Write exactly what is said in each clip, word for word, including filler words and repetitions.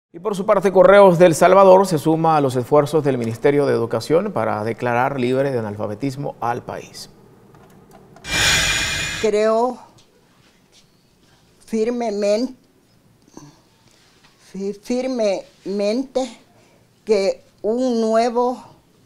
Y por su parte, Correos del Salvador se suma a los esfuerzos del Ministerio de Educación para declarar libre de analfabetismo al país. Creo firmemente, firmemente que un nuevo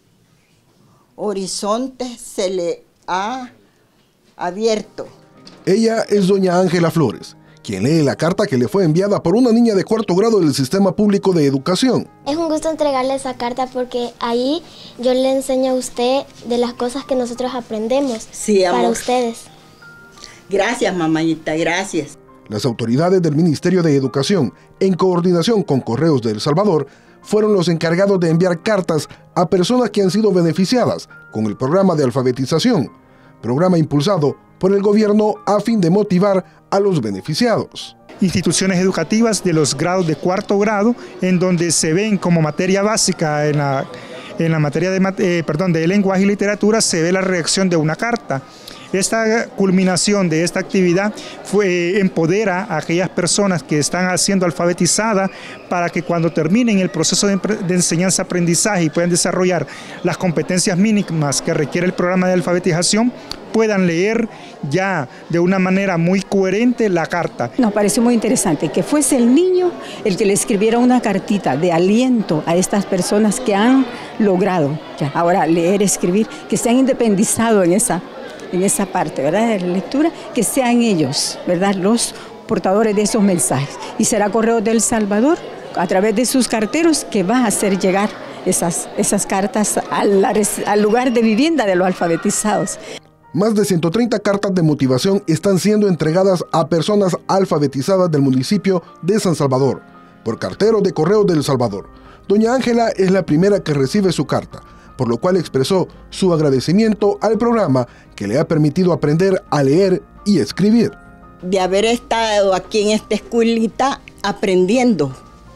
horizonte se le ha abierto. Ella es doña Ángela Flores, quien lee la carta que le fue enviada por una niña de cuarto grado del Sistema Público de Educación. Es un gusto entregarle esa carta porque ahí yo le enseño a usted de las cosas que nosotros aprendemos. Sí, amor. Para ustedes. Gracias, mamayita, gracias. Las autoridades del Ministerio de Educación, en coordinación con Correos de El Salvador, fueron los encargados de enviar cartas a personas que han sido beneficiadas con el programa de alfabetización, programa impulsado por el gobierno a fin de motivar a los beneficiados. Instituciones educativas de los grados de cuarto grado, en donde se ven como materia básica en la, en la materia de, eh, perdón, de lenguaje y literatura, se ve la redacción de una carta. Esta culminación de esta actividad fue, empodera a aquellas personas que están siendo alfabetizadas para que cuando terminen el proceso de, de enseñanza-aprendizaje y puedan desarrollar las competencias mínimas que requiere el programa de alfabetización, puedan leer ya de una manera muy coherente la carta. Nos pareció muy interesante que fuese el niño el que le escribiera una cartita de aliento a estas personas que han logrado ya ahora leer, escribir, que se han independizado en esa en esa parte, ¿verdad?, de la lectura, que sean ellos, ¿verdad?, los portadores de esos mensajes. Y será Correos del Salvador, a través de sus carteros, que va a hacer llegar esas, esas cartas al, al lugar de vivienda de los alfabetizados. Más de ciento treinta cartas de motivación están siendo entregadas a personas alfabetizadas del municipio de San Salvador, por carteros de Correos del Salvador. Doña Ángela es la primera que recibe su carta, por lo cual expresó su agradecimiento al programa que le ha permitido aprender a leer y escribir. De haber estado aquí en esta escuelita aprendiendo.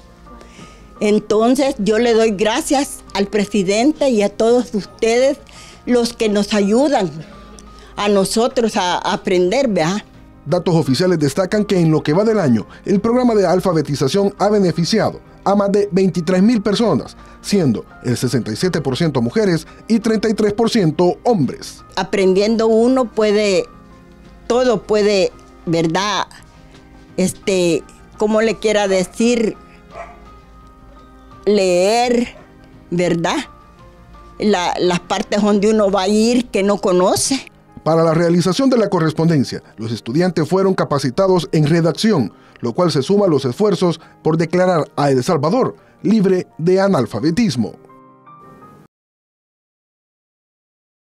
Entonces yo le doy gracias al presidente y a todos ustedes los que nos ayudan a nosotros a aprender, ¿verdad? Datos oficiales destacan que en lo que va del año, el programa de alfabetización ha beneficiado a más de veintitrés mil personas, siendo el sesenta y siete por ciento mujeres y treinta y tres por ciento hombres. Aprendiendo uno puede, todo puede, ¿verdad? Este, ¿cómo le quiera decir? Leer, ¿verdad? La, las partes donde uno va a ir que no conoce. Para la realización de la correspondencia, los estudiantes fueron capacitados en redacción, lo cual se suma a los esfuerzos por declarar a El Salvador libre de analfabetismo.